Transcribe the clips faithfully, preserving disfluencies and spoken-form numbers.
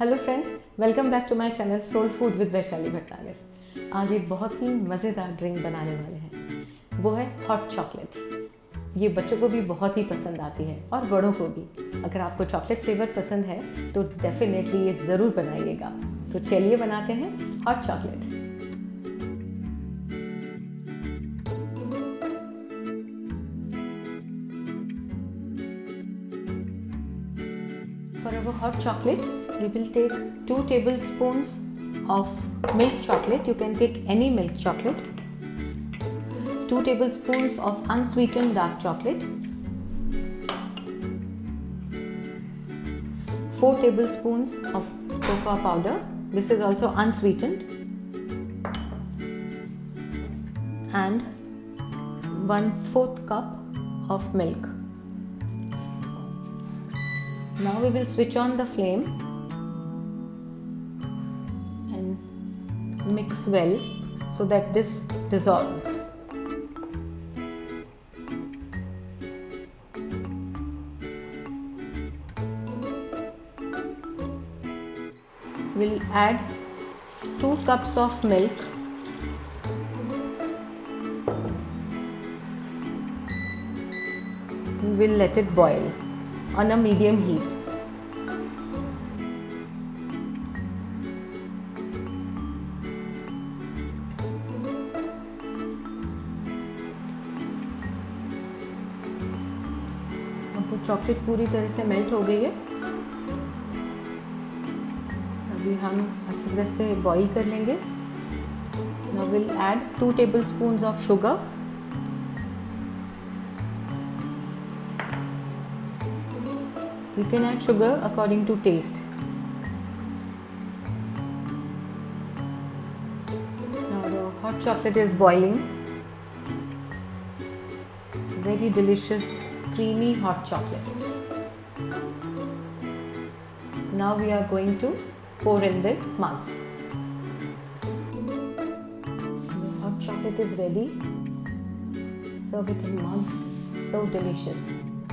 Hello friends, welcome back to my channel soul food with Vaishali Bhatnagar. आज एक बहुत ही मज़ेदार ड्रिंक बनाने वाले हैं, वो है हॉट चॉकलेट। ये बच्चों को भी बहुत ही पसंद आती है और बड़ों को भी। अगर आपको चॉकलेट फ्लेवर पसंद है तो डेफिनेटली ये ज़रूर बनाइएगा। तो चलिए बनाते हैं hot chocolate. For our hot chocolate, we will take two tablespoons of milk chocolate. You can take any milk chocolate. two tablespoons of unsweetened dark chocolate. four tablespoons of cocoa powder. This is also unsweetened. And one fourth cup of milk. Now we will switch on the flame and mix well so that this dissolves. We'll add two cups of milk. And we'll let it boil on a medium heat. अब वो chocolate पूरी तरह से melt हो गई है। अभी हम अच्छी तरह से बॉईल कर लेंगे। Now we'll add two tablespoons of sugar. You can add sugar according to taste. Now the hot chocolate is boiling. It's very delicious, creamy hot chocolate. Now we are going to pour in the mugs. The hot chocolate is ready. Serve it in mugs. So delicious.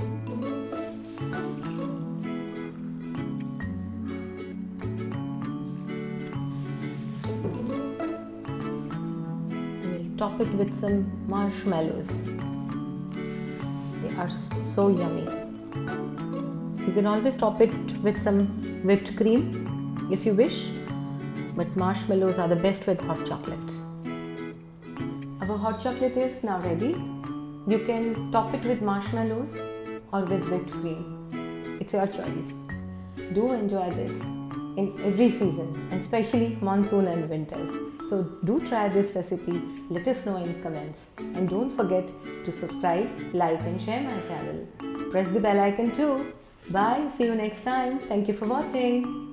Top it with some marshmallows. They are so yummy. You can always top it with some whipped cream if you wish, but marshmallows are the best with hot chocolate. Our hot chocolate is now ready. You can top it with marshmallows or with whipped cream. It's your choice. Do enjoy this in every season, especially monsoon and winters. So do try this recipe, let us know in comments, and don't forget to subscribe, like and share my channel. Press the bell icon too. Bye, see you next time. Thank you for watching.